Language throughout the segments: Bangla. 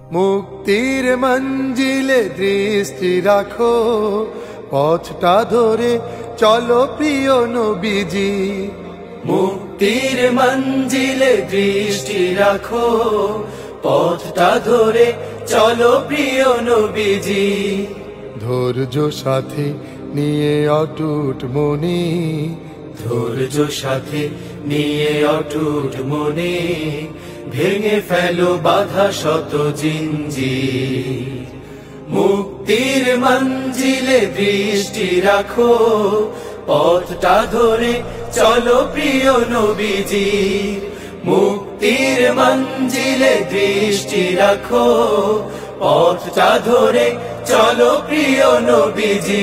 মুক্তির মঞ্জিলে দৃষ্টি রাখো, পথটা ধরে চলো প্রিয় নবীজি। মুক্তির মঞ্জিলে দৃষ্টি রাখো, পথটা ধরে চলো প্রিয় নবীজি। ধৈর্য সাথে নিয়ে অটুট মনে, ধৈর্য সাথে নিয়ে অটুট মনে, ভেঙে ফেলো বাধা শত জিঞ্জির। মুক্তির মঞ্জিলে দৃষ্টি রাখো, পথটা ধরে চলো প্রিয় নবীজি। মুক্তির মঞ্জিলে দৃষ্টি রাখো, পথটা ধরে চলো প্রিয় নবীজি।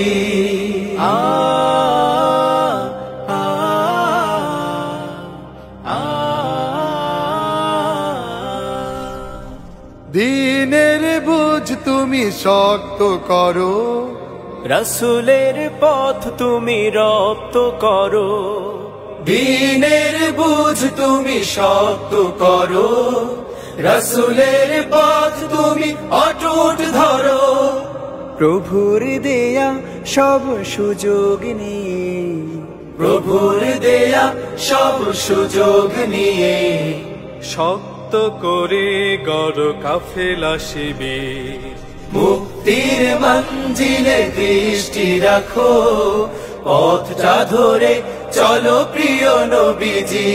দিনের বুঝ তুমি শক্ত করো, রাসূলের পথ তুমি রপ্ত করো। দিনের বুঝ তুমি শক্ত করো, রাসূলের পথ তুমি অটুট ধরো। প্রভুর দেয়া সব সুযোগ নিয়ে, প্রভুর দেয়া সব সুযোগ নিয়ে, শক্ত করে গড় কাফেলা শিবির। মুক্তির মঞ্জিলে দৃষ্টি রাখো, পথটা ধরে চলো প্রিয় নবীজি।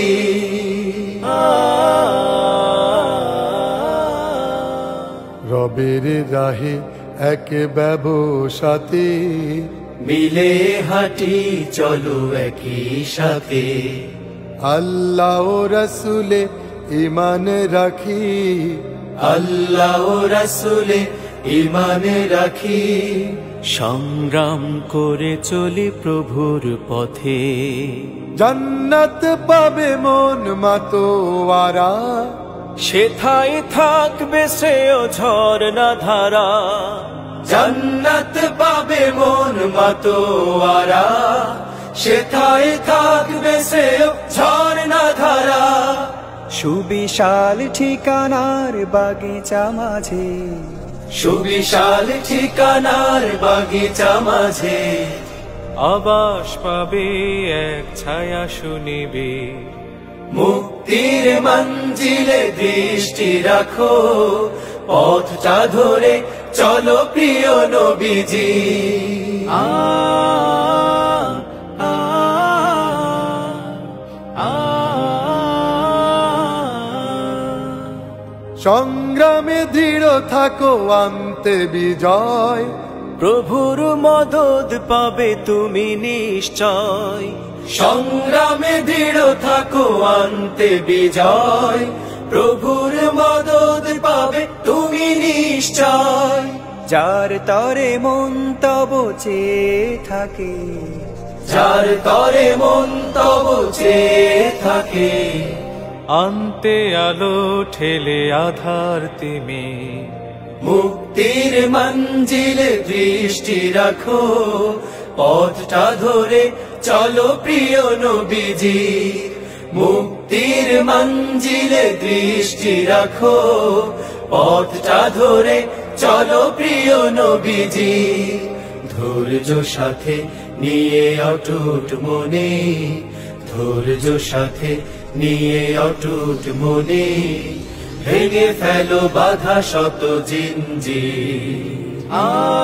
রবের রাহে এক ব্যবসাতে, মিলে হাঁটি চলো একই সাথে। আল্লাহ ও রাসূলে ঈমান রাখি, আল্লাহ ও রাসূলে ঈমান রাখি। সংগ্রাম করে চলি প্রভুর পথে, জান্নাত পাবে মন মাতোয়ারা। সেথায় থাকবে শ্রেয় ঝরনা ধারা। জান্নাত পাবে মন মাতোয়ারা, সেথায় থাকবে সে ঝরনা ধারা। সুবিশাল ঠিকানার বাগিচা মাঝে, সুবিশাল ঠিকানার বাগিচা মাঝে, আবাস পাবে এক ছায়া শুনিবে। মুক্তির মঞ্জিলে দৃষ্টি রাখো, পথটা ধরে চলো প্রিয় নবীজি। সংগ্রামে দৃঢ় থাকো আনতে বিজয়, প্রভুর মদদ পাবে তুমি নিশ্চয়। সংগ্রামে দৃঢ় থাকো আনতে বিজয়, প্রভুর মদদ পাবে তুমি নিশ্চয়। যার তরে মন তব চেয়ে থাকে, যার তরে মন তব চেয়ে থাকে। আনতে আলো ঠেলে আধার তিমি। মুক্তির মঞ্জিলে দৃষ্টি রাখো, পথটা ধরে চলো প্রিয় নবীজি। মুক্তির মঞ্জিলে দৃষ্টি রাখো, পথটা ধরে চলো প্রিয় নবীজি। ধৈর্য সাথে নিয়ে অটুট মনে, ধৈর্য সাথে নিয়ে অটুট মনে, ভেঙে ফেলো বাধা শত জিঞ্জির।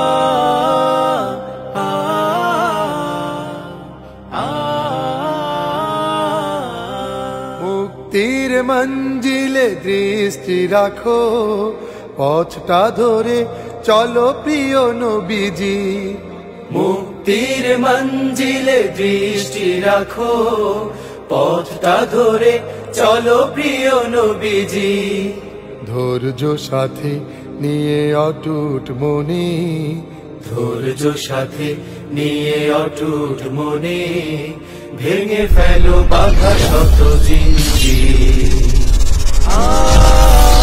মুক্তির মঞ্জিলে দৃষ্টি রাখো, পথটা ধরে চলো প্রিয় নবীজি। মুক্তির মঞ্জিলে দৃষ্টি রাখো, পথটা ধরে চলো প্রিয় নবীজি। ধৈর্য সাথে নিয়ে অটুট মনে, ধৈর্য সাথে নিয়ে অটুট মনে, ভেঙে ফেলো বাধা শত জিঞ্জির।